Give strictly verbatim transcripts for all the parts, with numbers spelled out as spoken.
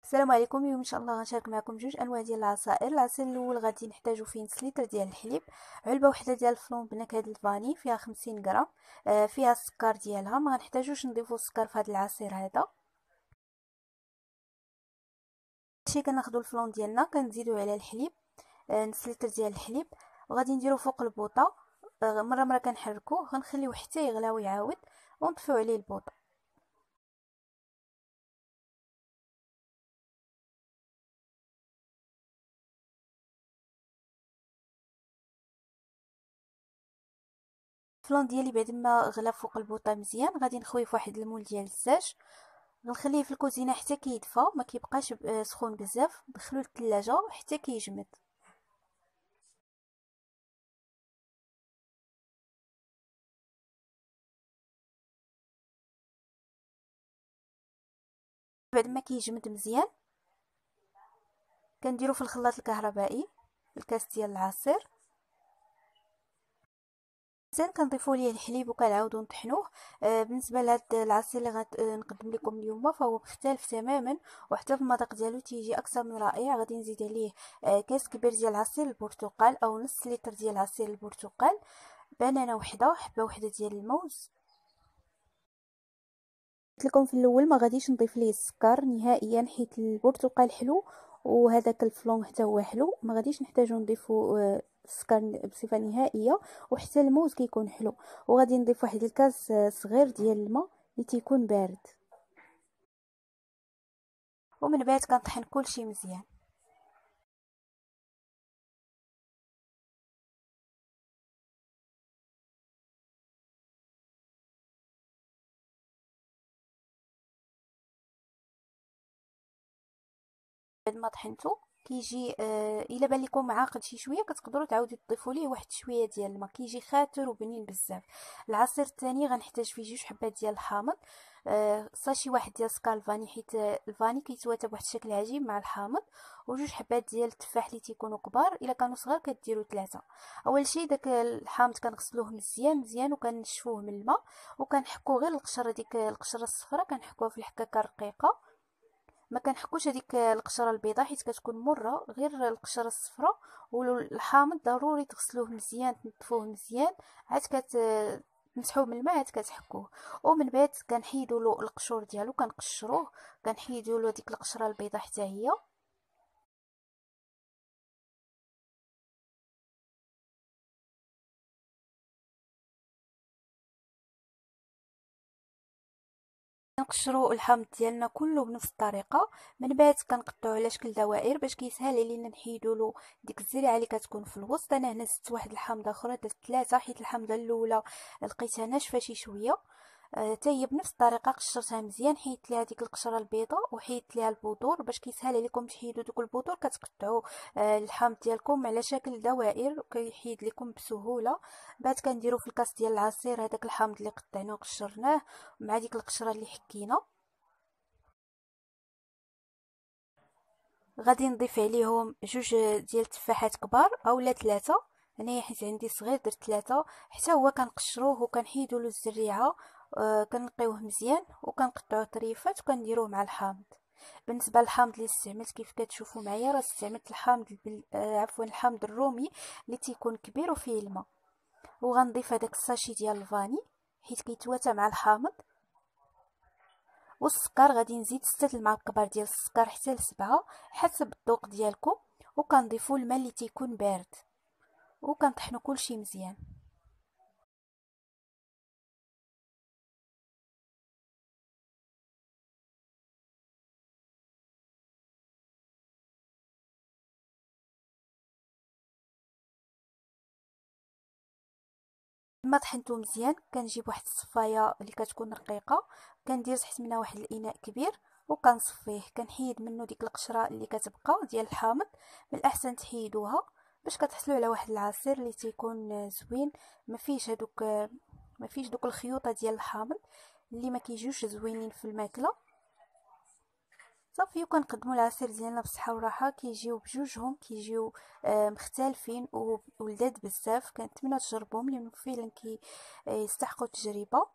السلام عليكم. اليوم ان شاء الله غنشارك معكم جوج انواع ديال العصائر. العصير الاول غادي نحتاجو فيه نص لتر ديال الحليب، علبه وحده ديال الفلون بنكهه الفاني فيها خمسين غرام، آه فيها السكر ديالها. ما غنحتاجوش نضيفو السكر في هذا العصير هذا. هادشي كناخدو الفلون ديالنا كنزيدوه على الحليب، آه نص لتر ديال الحليب، وغادي نديرو فوق البوطه. آه مره مره كنحركوه، غنخليوه حتى يغلى ويعاود ونطفيو عليه البوطه. الفلان ديالي بعد ما غلا فوق البوطه مزيان غادي نخويه في واحد المول ديال الزاج، غنخليه في الكوزينه حتى كيدفى، ما كيبقاش سخون بزاف. ندخلوه للثلاجه حتى كيجمد. بعد ما كيجمد مزيان كنديرو في الخلاط الكهربائي الكاس ديال العصير مزيان، كنضيفوا ليه الحليب وكنعاودو نطحنوه. آه بالنسبه لهاد العصير اللي غنقدم لكم اليوم فهو مختلف تماما، وحتى في المذاق ديالو تيجي اكثر من رائع. غادي نزيد عليه آه كاس كبير ديال عصير البرتقال او نص لتر ديال عصير البرتقال، بنانه وحده، حبه وحده ديال الموز. قلت لكم في الاول ما غاديش نضيف ليه السكر نهائيا، حيت البرتقال حلو وهذاك الفلون حتى هو حلو، ما غاديش نحتاجو نضيفو آه، السكر بصفه نهائيه. وحتى الموز كيكون حلو. وغادي نضيف واحد الكاس آه، صغير ديال الماء اللي تيكون بارد، ومن بعد كنطحن كلشي مزيان. بعد ما طحنتو كيجي آه الا بان لكم معاقد شي شويه كتقدروا تعاودوا تضيفوا ليه واحد شويه ديال الماء، كيجي خاتر وبنين بزاف. العصير الثاني غنحتاج فيه جوج حبات ديال الحامض، آه ساشي واحد ديال سكر الفاني، حيت الفاني كيتواتى بواحد الشكل عجيب مع الحامض، وجوج حبات ديال التفاح اللي تيكونوا كبار. الا كانوا صغار كديروا ثلاثه. اول شيء داك الحامض كنغسلوه مزيان مزيان وكنشفوه من الماء، وكنحكو غير القشره، ديك القشره الصفراء كنحكوها في الحكاكه رقيقه. ما كنحكوش هذيك القشره البيضاء حيت كتكون مره، غير القشره الصفراء. والحامض ضروري تغسلوه مزيان تنظفوه مزيان، عاد كت تمسحوه من الماء عاد كتحكوه. ومن بعد كنحيدوا له القشور ديالو كنقشروه، كنحيدوا له ديك القشره البيضاء حتى هي. كنقشروا الحامض ديالنا كله بنفس الطريقه. من بعد كنقطعوه على شكل دوائر باش كيسهل علينا نحيدوا له ديك الزريعه اللي كتكون في الوسط. انا هنا زدت واحد الحامضه اخرى، درت ثلاثه حيت الحامضه الاولى لقيتها ناشفه شي شويه. حتى هي بنفس الطريقه قشرتها مزيان، حيدت ليها ديك القشره البيضاء وحيدت ليها البذور باش كيسهل عليكم تحيدوا دوك البذور. كتقطعوا آه، الحامض ديالكم على شكل دوائر وكيحيد لكم بسهوله. بعد كنديروا في الكاس ديال العصير هذاك الحامض اللي قطعناه وقشرناه مع ديك القشره اللي حكينا. غادي نضيف عليهم جوج ديال التفاحات كبار اولا ثلاثه، انايا حيت عندي صغير درت ثلاثه. حتى هو كنقشروه وكنحيدوا له الزريعه، آه كنقيوه مزيان وكنقطعوه طريفات وكنديروه مع الحامض. بالنسبه للحامض اللي استعملت كيف كتشوفوا معايا راه استعملت الحامض البل... آه عفوا الحامض الرومي اللي تيكون كبير وفيه الماء. وغنضيف هذاك الساشي ديال الفاني حيت كيتواتى مع الحامض. والسكر غادي نزيد ستة المعالق كبار ديال السكر حتى لسبعة حسب الذوق ديالكم. وكنضيفو الماء اللي تيكون بارد وكنطحنو كلشي مزيان. لما طحنتو مزيان كنجيب واحد الصفايه اللي كتكون رقيقه، كندير تحت منها واحد الاناء كبير وكنصفيه، كنحيد منه ديك القشره اللي كتبقى ديال الحامض. من الاحسن تحيدوها باش كتحصلوا على واحد العصير اللي تيكون زوين، ما فيش هذوك ما فيش دوك الخيوطه ديال الحامض اللي ما كيجيوش زوينين في الماكله. صافي وكنقدموا العصير ديالنا بصحه وراحه. كيجيو بجوجهم كيجيو آه مختلفين ولذاذ بزاف. كنتمنى تجربوهم لانه فعلا كي آه يستحقوا التجربه.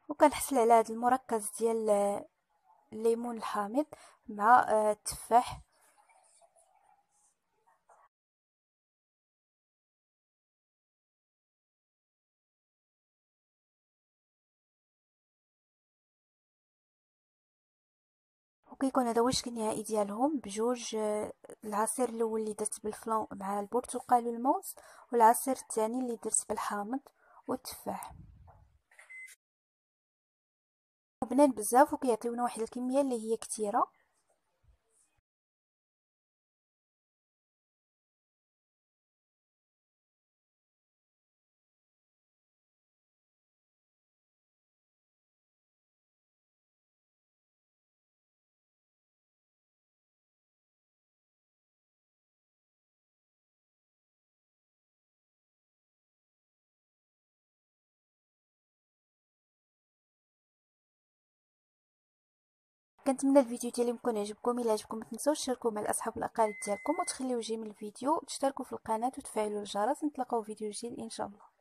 وكنحصل على هذا المركز ديال الليمون الحامض مع آه، التفاح. وكيكون هذا هو الشكل النهائي ديالهم بجوج. آه، العصير الاول اللي درت بالفلان مع البرتقال والموز، والعصير الثاني اللي درت بالحامض والتفاح. وبنان بزاف وكيعطيونا واحد الكميه اللي هي كثيره. كنتمنى الفيديو ديالي يكون عجبكم. الا عجبكم متنسوش تشاركوه مع الاصحاب والاقارب ديالكم، وتخليو جيم الفيديو، تشتركوا في القناه وتفعلوا الجرس. نتلاقاو في فيديو جديد ان شاء الله.